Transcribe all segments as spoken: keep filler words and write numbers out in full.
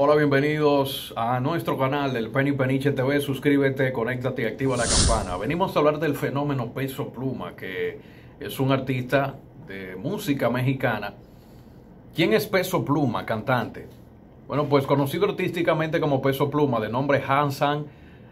Hola, bienvenidos a nuestro canal del Penny Peniche T V. Suscríbete, conéctate y activa la campana. Venimos a hablar del fenómeno Peso Pluma, que es un artista de música mexicana. ¿Quién es Peso Pluma, cantante? Bueno, pues conocido artísticamente como Peso Pluma, de nombre Hansan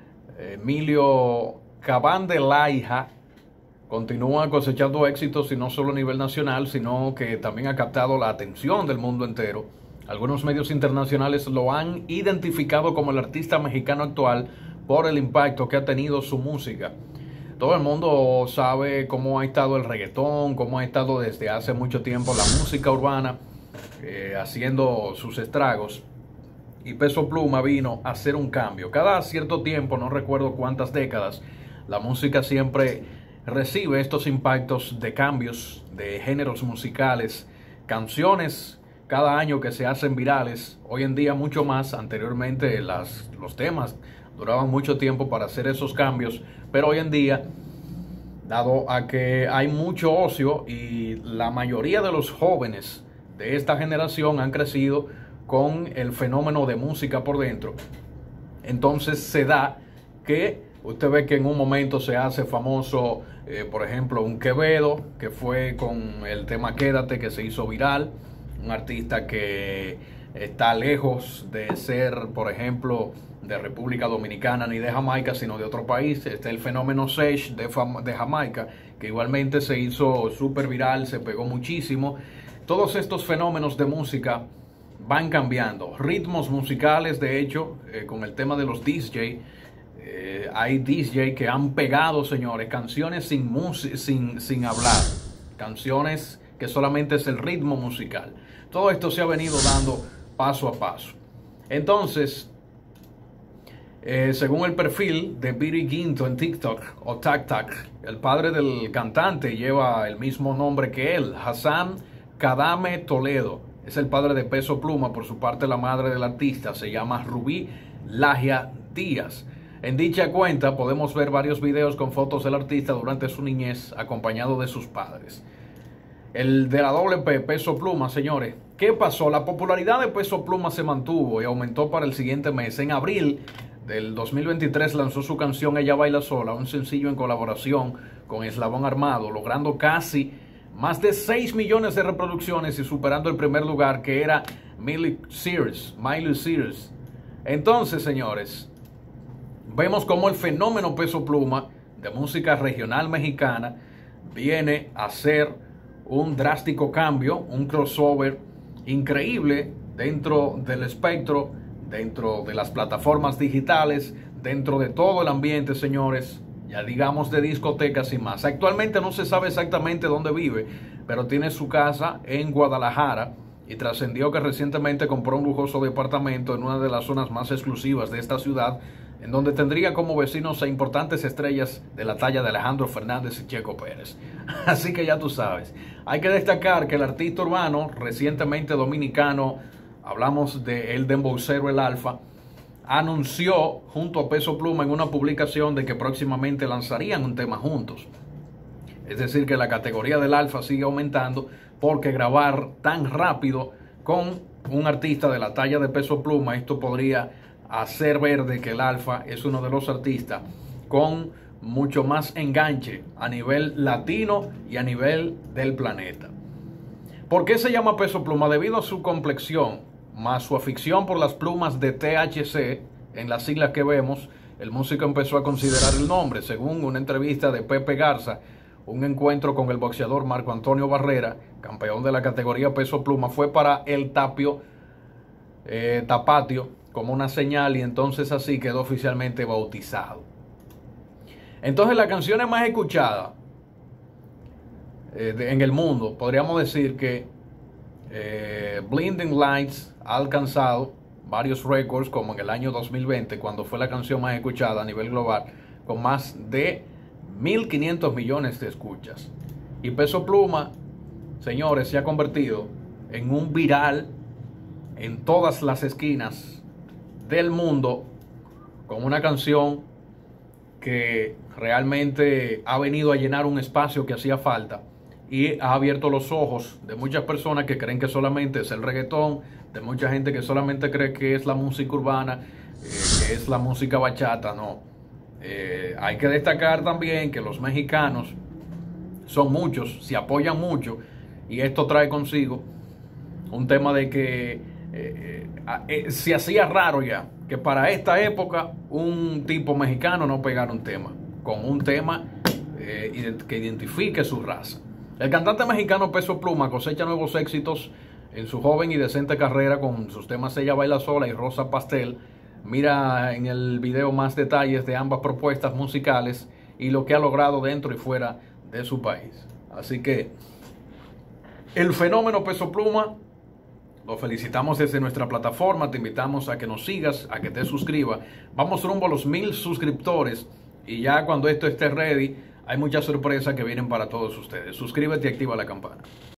Emilio Cabán de Laija, continúa cosechando éxitos y no solo a nivel nacional, sino que también ha captado la atención del mundo entero. Algunos medios internacionales lo han identificado como el artista mexicano actual por el impacto que ha tenido su música. Todo el mundo sabe cómo ha estado el reggaetón, cómo ha estado desde hace mucho tiempo la música urbana eh, haciendo sus estragos. Y Peso Pluma vino a hacer un cambio. Cada cierto tiempo, no recuerdo cuántas décadas, la música siempre recibe estos impactos de cambios de géneros musicales, canciones cada año que se hacen virales. Hoy en día mucho más. Anteriormente las, los temas duraban mucho tiempo para hacer esos cambios, pero hoy en día, dado a que hay mucho ocio y la mayoría de los jóvenes de esta generación han crecido con el fenómeno de música por dentro, entonces se da que usted ve que en un momento se hace famoso, eh, por ejemplo, un Quevedo, que fue con el tema Quédate, que se hizo viral. Un artista que está lejos de ser, por ejemplo, de República Dominicana ni de Jamaica, sino de otro país. Está el fenómeno Sech de, de Jamaica, que igualmente se hizo súper viral, se pegó muchísimo. Todos estos fenómenos de música van cambiando. Ritmos musicales, de hecho, eh, con el tema de los D J, eh, hay D J que han pegado, señores, canciones sin, sin, sin hablar. Canciones que solamente es el ritmo musical. Todo esto se ha venido dando paso a paso. Entonces, eh, según el perfil de Biri Quinto en TikTok o TikTok, el padre del cantante lleva el mismo nombre que él, Hassan Kadame Toledo. Es el padre de Peso Pluma. Por su parte, la madre del artista se llama Rubí Lagia Díaz. En dicha cuenta podemos ver varios videos con fotos del artista durante su niñez, acompañado de sus padres. El de la doble P, Peso Pluma, señores. ¿Qué pasó? La popularidad de Peso Pluma se mantuvo y aumentó para el siguiente mes. En abril del dos mil veintitrés lanzó su canción Ella Baila Sola, un sencillo en colaboración con Eslabón Armado, logrando casi más de seis millones de reproducciones y superando el primer lugar, que era Miley Cyrus. Miley Cyrus. Entonces, señores, vemos cómo el fenómeno Peso Pluma de música regional mexicana viene a ser un drástico cambio, un crossover increíble dentro del espectro, dentro de las plataformas digitales, dentro de todo el ambiente, señores, ya digamos de discotecas y más. Actualmente no se sabe exactamente dónde vive, pero tiene su casa en Guadalajara y trascendió que recientemente compró un lujoso departamento en una de las zonas más exclusivas de esta ciudad, en donde tendría como vecinos a importantes estrellas de la talla de Alejandro Fernández y Checo Pérez. Así que ya tú sabes. Hay que destacar que el artista urbano, recientemente dominicano, hablamos de el dembowcero El Alfa, anunció junto a Peso Pluma en una publicación de que próximamente lanzarían un tema juntos. Es decir, que la categoría del Alfa sigue aumentando, porque grabar tan rápido con un artista de la talla de Peso Pluma, esto podría hacer ver de que el Alfa es uno de los artistas con mucho más enganche a nivel latino y a nivel del planeta. ¿Por qué se llama Peso Pluma? Debido a su complexión, más su afición por las plumas de T H C, en las siglas que vemos, el músico empezó a considerar el nombre. Según una entrevista de Pepe Garza, un encuentro con el boxeador Marco Antonio Barrera, campeón de la categoría Peso Pluma, fue para el tapio, eh, tapatio, como una señal, y entonces así quedó oficialmente bautizado. Entonces, las canciones más escuchadas eh, de, en el mundo, podríamos decir que eh, Blinding Lights ha alcanzado varios récords, como en el año dos mil veinte, cuando fue la canción más escuchada a nivel global, con más de mil quinientos millones de escuchas. Y Peso Pluma, señores, se ha convertido en un viral en todas las esquinas del mundo, con una canción que realmente ha venido a llenar un espacio que hacía falta y ha abierto los ojos de muchas personas que creen que solamente es el reggaetón, de mucha gente que solamente cree que es la música urbana, eh, que es la música bachata. No, eh, hay que destacar también que los mexicanos son muchos, se apoyan mucho, y esto trae consigo un tema de que eh, eh, eh, se hacía raro ya que para esta época un tipo mexicano no pegara un tema con un tema eh, que identifique su raza. El cantante mexicano Peso Pluma cosecha nuevos éxitos en su joven y decente carrera con sus temas Ella Baila Sola y Rosa Pastel. Mira en el video más detalles de ambas propuestas musicales y lo que ha logrado dentro y fuera de su país. Así que el fenómeno Peso Pluma lo felicitamos desde nuestra plataforma. Te invitamos a que nos sigas, a que te suscribas. Vamos rumbo a los mil suscriptores y ya cuando esto esté ready hay muchas sorpresas que vienen para todos ustedes. Suscríbete y activa la campana.